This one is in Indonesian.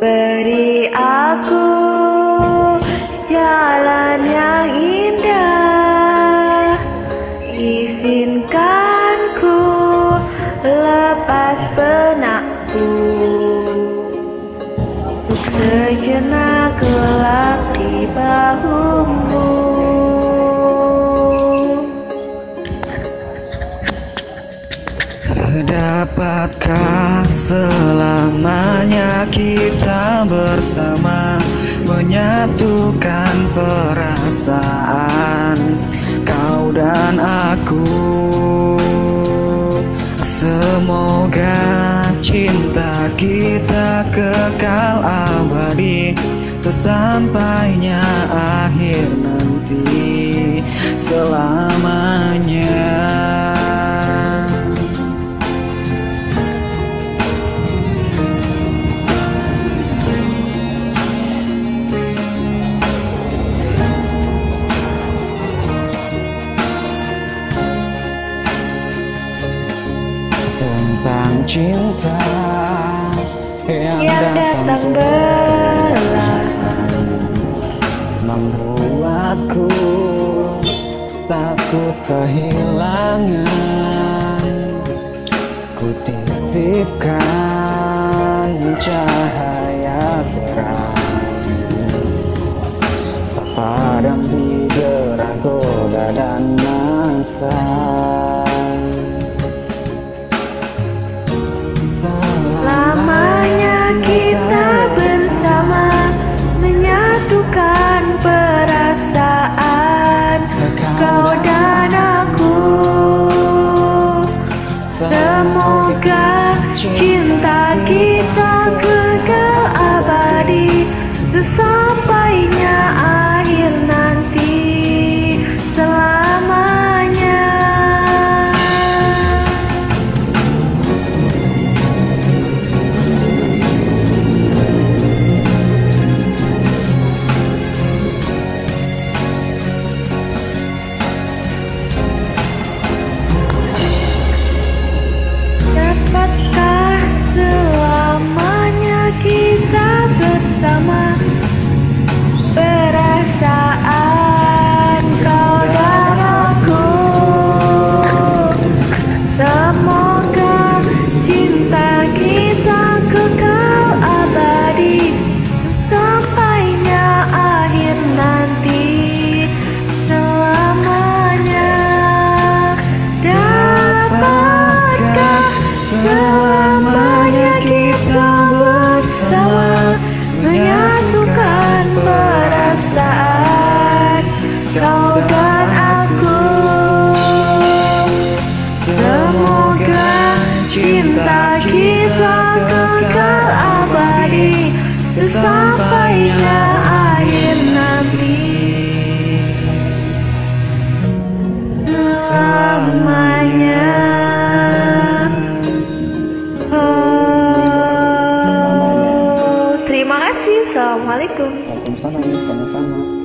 Beri aku jalan yang indah, izinkan ku lepas benakku, untuk sejenak kelak di bahumu. Dapatkah selamanya kita bersama, menyatukan perasaan kau dan aku? Semoga cinta kita kekal abadi, sesampainya akhir nanti, selamanya. Tentang cinta yang datang belahan, membuatku takut kehilangan. Ku titipkan cahaya terang, tak padam di derang goda dan masa. Lamanya kita bersama, menyatukan perasaan kau dan aku. Semoga cinta kita kekal abadi, sesampainya akhir nanti, selamanya. Dapatkah selamanya kita bersama, perasaan kau dan aku. Semoga cinta kita kekal abadi, sesampainya akhir nanti, selamanya. Dapatkah selamanya kita bersama, menyatukan perasaan kau dan aku. Semoga cinta kita kekal abadi, sesampainya akhir nanti, selamanya. Terima kasih. Assalamualaikum. Waalaikumsalam. Sama-sama.